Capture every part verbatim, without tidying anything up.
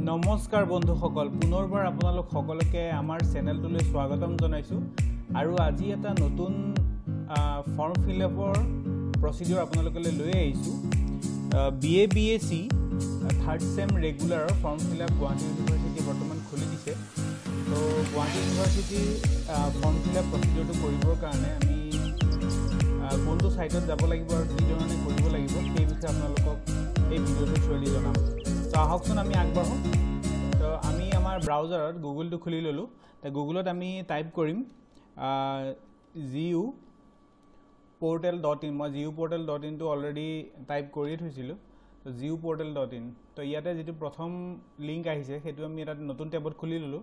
নমস্কাৰ বন্ধুসকল পুনৰবাৰ আপোনালোক সকলোকে আমাৰ চেনেলটোলৈ স্বাগতম জনাইছো আৰু আজি এটা নতুন ফৰ্ম ফিলআপৰ প্ৰচিডিউৰ আপোনালোকলৈ লৈ আহিছো বিএ বিএসসি থাৰ্ড সেম ৰেগুলাৰৰ ফৰ্ম ফিলআপ গুৱাহাটী ইউনিভাৰ্চিটি বৰ্তমান খুলি দিছে তো গুৱাহাটী ইউনিভাৰ্চিটি ফৰ্ম ফিলআপ প্ৰচিডিউৰটো কৰিবৰ কাৰণে আমি কোনটো সাইটত যাব লাগিব আৰু কি ধৰণে কৰিব লাগিব সেই বিষয়ে আপোনালোকক এই ভিডিঅ'টো থ্ৰুদি জনাম তো আহকচোন আমি আগবাঢ়ো তো আমি আমাৰ ব্ৰাউজাৰত গুগলটো খুলি ললো তো গুগলত আমি টাইপ কৰিম জিউ portal dot in মই জিউ portal dot in টো অলৰেডি টাইপ কৰি থৈছিলো তো জিউ portal dot in তো ইয়াতে যেটো প্ৰথম লিংক আহিছে হেতু আমি এটা নতুন টেবত খুলি ললো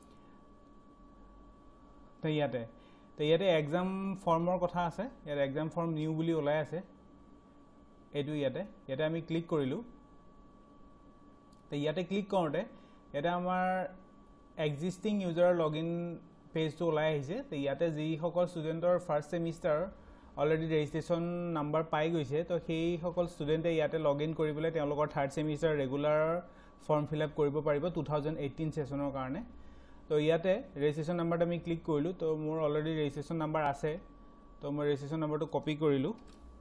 তো ইয়াতে তো ইয়াতে এক্সাম ফৰ্মৰ কথা আছে ইয়াৰ এক্সাম ফৰ্ম নিউ বুলি ওলাই আছে এটো ইয়াতে ইয়াতে আমি ক্লিক কৰিলো তো ইয়াতে ক্লিক কৰোতে এটা আমাৰ এক্সিস্টিং ইউজাৰ লগইন পেজটো ওলাই আহিছে তো ইয়াতে যি সকল ষ্টুডেন্টৰ first semester already registration number পাই গৈছে তো সেই সকল ষ্টুডেন্টে ইয়াতে লগইন কৰিবলৈ তেওঁলোকৰ third semester regular form fill up কৰিব পাৰিব টু থাউজেণ্ড এইটিন সেশনৰ কাৰণে তো ইয়াতে ৰেজিষ্ট্ৰেচন নাম্বাৰটো আমি ক্লিক কৰিলো তো মোৰ অলৰেডি ৰেজিষ্ট্ৰেচন নাম্বাৰ আছে তো মই ৰেজিষ্ট্ৰেচন নাম্বাৰটো কপি কৰিলো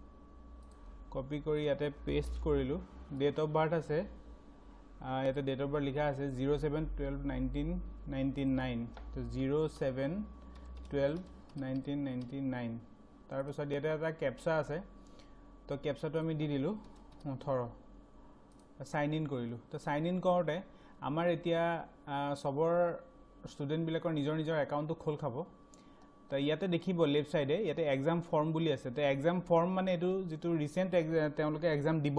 কপি কৰি ইয়াতে পেষ্ট কৰিলো ডেট অফ বাৰ্থ আছে ইয়াতে ডেট অফ বাৰ্থ লিখা আছে zero seven twelve nineteen ninety-nine তো zero seven twelve nineteen ninety-nine তাৰ পিছত ইয়াতে এটা ক্যাপচা আছে তো ক্যাপচাটো আমি দি দিলো eighteen সাইন ইন কৰিলো তো সাইন ইন কৰোতে আমাৰ এতিয়া সবৰ ষ্টুডেন্ট বিলাকৰ নিজৰ নিজৰ একাউণ্টটো খোল খাব তো ইয়াতে দেখিব লেফট সাইডে ইয়াতে এক্সাম ফৰ্ম বুলি আছে তো এক্সাম ফৰ্ম মানে এটো যেটো ৰিসেন্ট তেওঁলোকে এক্সাম দিব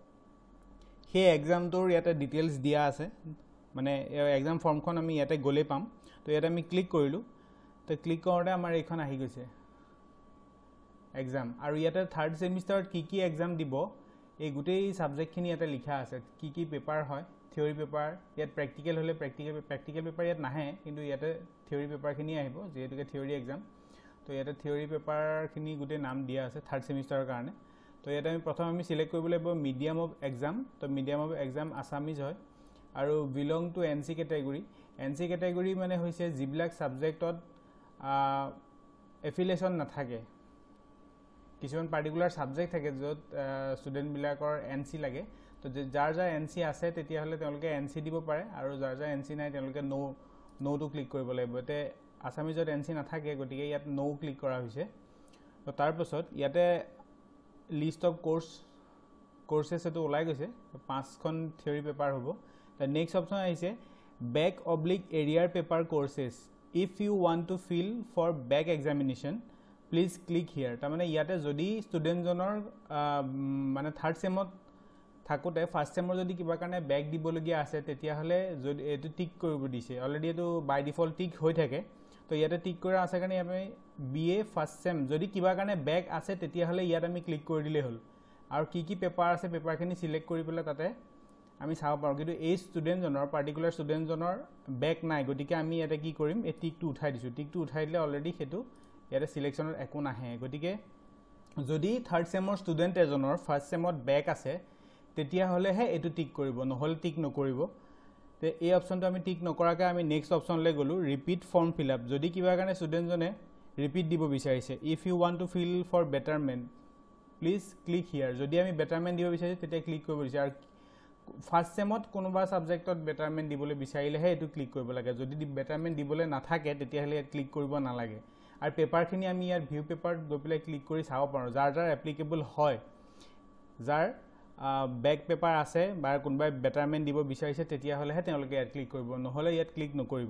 সেই এক্সামটোৰ ইয়াতে ডিটেইলছ দিয়া আছে মানে এক্সাম ফৰ্মখন আমি ইয়াতে গলে পাম তো ইয়াতে আমি ক্লিক কৰিলো তো ক্লিক কৰোতে আমাৰ এইখন আহি গৈছে এক্সাম আৰু ইয়াতে থাৰ্ড সেমিস্টাৰত কি কি এক্সাম দিব এই গুটেই সাবজেক্টখিনি ইয়াতে লিখা আছে কি কি পেপাৰ হয় থিওৰি পেপাৰ ইয়াত প্ৰ্যাকটিক্যাল হলে প্ৰ্যাকটিক্যাল প্ৰ্যাকটিক্যাল পেপাৰ ইয়াত নাহে কিন্তু ইয়াতে থিওৰি পেপাৰখিনি আহিব যেহেতুকে থিওৰি এক্সাম তো ইয়াতে থিওৰি পেপাৰখিনি গুটেই নাম দিয়া আছে থাৰ্ড সেমিস্টাৰৰ কাৰণে তো ইয়াতে আমি প্ৰথম আমি সিলেক্ট কৰিব লাগিব মিডিয়াম অফ এক্সাম তো মিডিয়াম অফ এক্সাম আসামিজ হয় আৰু belong to NC category NC category মানে হৈছে জিবিলাক সাবজেক্টত এফিলিয়েশন নাথাকে কিছুমান পাৰ্টিকুলাৰ সাবজেক্ট থাকে যত ষ্টুডেন্ট বিলাকৰ এনসি লাগে তো যাৰ যাৰ এনসি আছে তেতিয়া হলে তেওঁলোকে এনসি দিব পাৰে আৰু যাৰ যাৰ এনসি নাই তেওঁলোকে নো নো টু ক্লিক কৰিব লাগিব তে আসামিজত এনসি নাথাকে গতিকে ইয়াত নো ক্লিক কৰা হৈছে তো তাৰ পাছত ইয়াতে লিষ্ট অফ কোর্স কোর্সেস এটো ওলাই গৈছে পাঁচখন থিওৰি পেপাৰ হ'ব the next option আহিছে back oblique area paper courses if you want to fill for back examination please click here ta mane yate jodi student jonor mane third semot থাকোতে first সেমৰ যদি কিবা কাৰণে back দিবলগিয়া আছে তেতিয়া হলে যদি এটো টিক কৰিব দিছে অলৰেডি এটো বাই ডিফল্ট টিক হৈ থাকে তো ইয়াতে টিক কৰা আছে কাৰণে আমি বিএ ফার্স্ট সেম যদি কিবা কাৰণে ব্যাক আছে তেতিয়া হলে ইয়াত আমি ক্লিক কৰি দিলে হল আৰু কি কি পেপাৰ আছে পেপাৰখিনি সিলেক্ট কৰি পেলাই তাতে আমি চাব পাৰো কিন্তু এই ষ্টুডেন্ট জনৰ পাৰ্টিকুলাৰ ষ্টুডেন্ট জনৰ ব্যাক নাই গতিকে আমি ইয়াতে কি কৰিম এই টিকটো উঠাই দিছো টিকটো উঠাই দিলে অলৰেডি হেতু ইয়াতে সিলেকশনৰ একো নাহে গতিকে যদি থাৰ্ড সেমৰ ষ্টুডেন্ট এজনৰ ফার্স্ট সেমত ব্যাক আছে তেতিয়া হলে হে এটো টিক কৰিব নহল টিক নকৰিব তে এই অপচনটো আমি টিক নকৰাকে আমি নেক্সট অপচনলৈ গলো ৰিপিট ফৰ্ম ফিলআপ যদি কিবা কাৰণে ষ্টুডেন্ট জনে ৰিপিট দিব বিচাৰিছে if you want to fill for betterment please click here যদি আমি বেটাৰমেন্ট দিব বিচাৰিছে তেতিয়া ক্লিক কৰিব দিছে আৰু ফার্স্ট সেমত কোনোবা সাবজেক্টত বেটাৰমেন্ট দিবলৈ বিচাৰিলে হে এটো ক্লিক কৰিব লাগে যদি বেটাৰমেন্ট দিবলৈ নাথাকে তেতিয়া হলে ইয়াত ক্লিক কৰিব নালাগে আৰু পেপাৰখিনি আমি ইয়াৰ ভিউ পেপাৰত গৈ পেলাই ক্লিক কৰি চাব পাৰো যাৰ যাৰ এপ্লিকেবল হয় যাৰ ব্যাক পেপাৰ আছে বা কোনবাই বেটাৰমেন্ট দিব বিচাৰিছে তেতিয়া হলে হে তেওঁলোকে ইয়াত ক্লিক কৰিব নহলে ইয়াত ক্লিক নকৰিব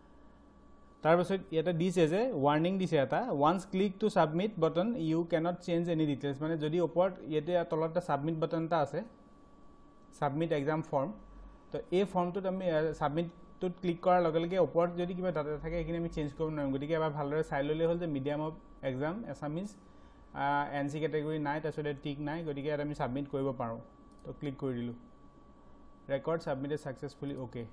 তাৰ পাছত ইয়াতে দিছে যে ওয়াৰ্নিং দিছে এটা once click to submit button you can't change any details মানে যদি ওপৰত ইয়াতে তলতে সাবমিট বাটন এটা আছে সাবমিট এক্সাম ফৰ্ম তো এই ফৰ্মটোত আমি সাবমিটটোত ক্লিক কৰাৰ লগে লগে ওপৰত যদি কিবা ডাটা থাকে এখিনি আমি চেঞ্জ কৰিব নোৱাৰিম গতিকে এবাৰ ভালদৰে চাই ললে হল যে medium of exam Assamese NC category নাই তাছতে টিক নাই গতিকে এটা আমি সাবমিট কৰিব পাৰো তো ক্লিক কৰি দিলো ৰেকৰ্ড সাবমিটেড সাকসেসফুলি ওকে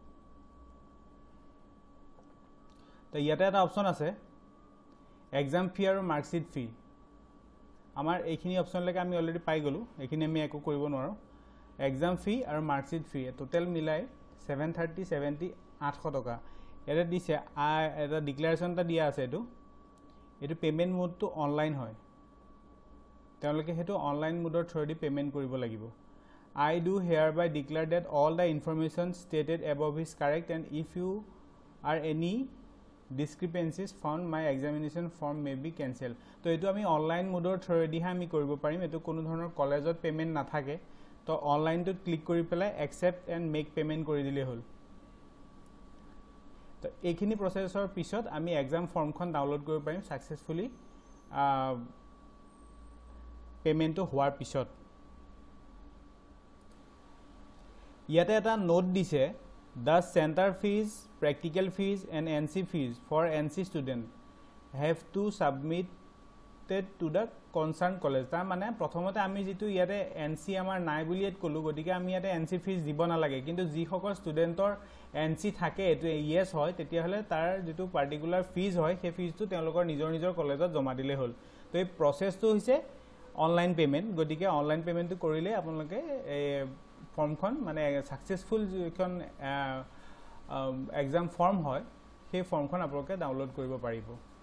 তো ইয়াতে এটা অপচন আছে এক্সাম ফি আৰু মাৰ্কশিট ফি আমাৰ এইখিনি অপচনলৈকে আমি অলৰেডি পাই গলো এইখিনি আমি একো কৰিব নোৱাৰো এক্সাম ফি আৰু মাৰ্কশিট ফি টোটাল মিলাই seven thirty seventy eight hundred টকা এটা দিছে এটা ডিক্লাৰেশ্যনটা দিয়া আছে এটো এটো পেমেন্ট মোডটো অনলাইন হয় তেওঁলোকে হেতু অনলাইন মোডৰ থ্ৰুদি পেমেন্ট কৰিব লাগিব I do hereby declare that all the information stated above is correct and if you are any discrepancies found my examination form may be cancelled তো এটো আমি অনলাইন মোডৰ থ্ৰুদি আমি কৰিব পাৰিম এটো কোনো ধৰণৰ কলেজত পেমেন্ট না থাকে তো অনলাইন তো ক্লিক কৰি পেলাই accept and make payment কৰি দিলে হল তো এইখিনি প্ৰসেছৰ পিছত আমি এক্সাম ফৰ্মখন ডাউনলোড কৰিব পাৰিম সাকসেসফুলি পেমেন্টটো হোৱাৰ পিছত ইয়াতে এটা নোট দিছে the center fees practical fees and N C fees for N C student have to submitted to the concerned college তাৰ মানে প্ৰথমতে আমি যেটো ইয়াতে N C আমাৰ নাই বুলি এত কলো গটিকে আমি ইয়াতে N C fees দিব না লাগে কিন্তু যি সকল ষ্টুডেন্টৰ N C থাকে এটো ইয়েস হয় তেতিয়া হলে তাৰ যেটো পাৰ্টিকুলাৰ ফিজ হয় সেই ফিজটো তেওঁলোকৰ নিজৰ নিজৰ কলেজত জমা দিলে হল তো এই প্ৰসেছটো হৈছে অনলাইন পেমেন্ট গটিকে অনলাইন পেমেন্টটো কৰিলে আপোনালোকে ফৰ্মখন মানে সাকসেসফুল যিখন এক্সাম ফৰ্ম হয় সেই ফৰ্মখন আপোনালোকে ডাউনলোড কৰিব পাৰিব